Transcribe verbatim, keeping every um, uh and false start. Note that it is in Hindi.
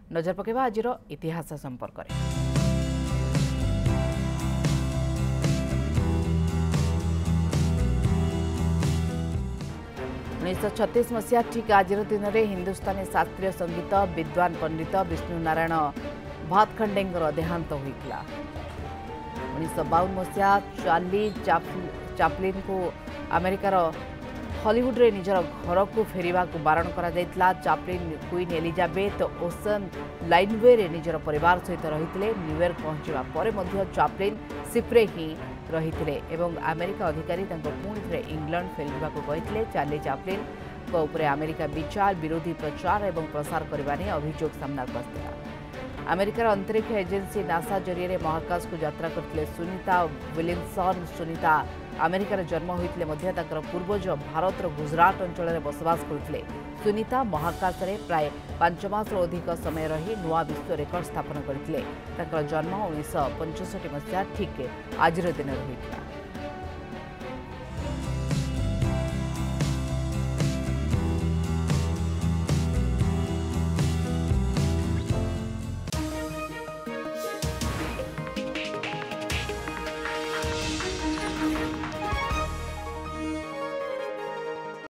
नजर पकेबा आज इतिहास संपर्क में। उन्नीस छत्तीस मसीहा ठीक आज दिन में हिंदुस्तानी शास्त्रीय संगीत विद्वान पंडित विष्णु नारायण भातखंडे देहांत होता। उन्नीस बावन मसीहा चार्ली चैपलिन को अमेरिकार हॉलीवुड रे निजर घर को फेरिबा को बारण करा जायतिला। चैपलिन क्वीन एलिजाबेथ ओशन लाइनवे रे निजर परिवार सहित रहिथिले। न्यूयॉर्क पहुंचवा परे मध्य चैपलिन सिप्रे ही रहिथिले एवं अमेरिका अधिकारी तांको पुणी थे इंग्लैंड फेरिबा को कहिथिले। चार्ली चैपलिन को ऊपर अमेरिका विचार विरोधी प्रचार एवं प्रसार करबा ने अभियोग सामना करथिला। अमेरिकार अंतरिक्ष एजेंसी नासा जरिए महाकाश को यात्रा करथिले सुनीता विलियमसन। सुनीता अमेरिकार जन्म होइतिले मध्य ताकर पूर्वज भारत गुजरात अंचल में बसवास करथिले। सुनीता महाकाश में प्राय पांच मास अधिक समय रही नुआ विश्व रेकर्ड स्थापन करथिले। ताकर जन्म उन्नीस पंचष्टि मसीहा ठीक आज दिन होइतिला।